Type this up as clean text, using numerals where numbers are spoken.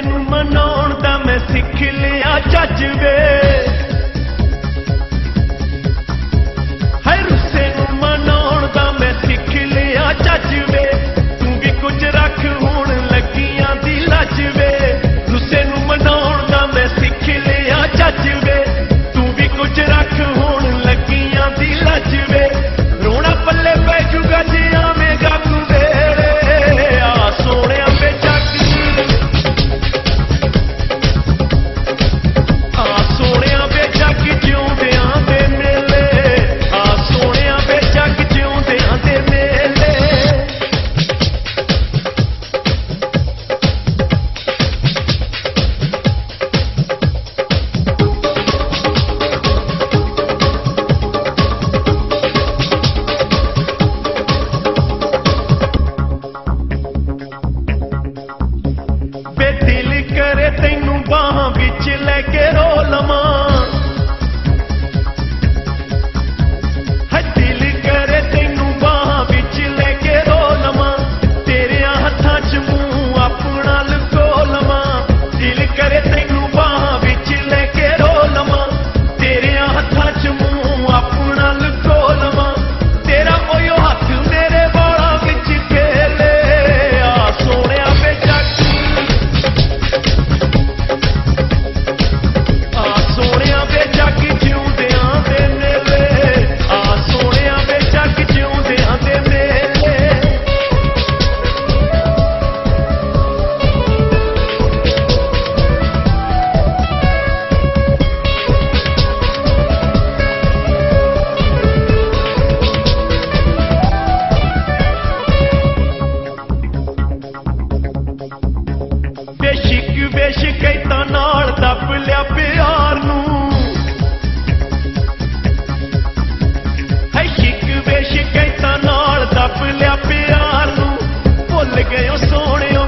नूं मनाउण दा मैं सिख लिया जज वे है रुस्से नूं मनाउण दा मैं सिख लिया जज वे तू भी कुछ रख हुण लगियां दी लज वे रुस्से नूं मनाउण दा मैं सिख लिया जज वे तू भी कुछ रख हुण लगियां दी लज वे रोना पल्ले पै जूगा जे आवेगा तू वेले आ सोहणिया वे जग तैनू बाहां विच लैके रो लवां है दिल करे तैनू बाहां विच लैके रो लवां तेरियां हत्थां च मूंह अपना लुको लवां दिल करे तैनू बाहां विच लैके रो लवां तेरियां हत्थां च मूंह अपना लुको लवां तेरा ओयो हत्थ मेरे वालां विच खेले आ सोहणिया वे जग शिकायतां नाल दब लिया प्यार नूं है शिकवे शिकायतां नाल दब लिया प्यार नूं भुल गए सोहणियो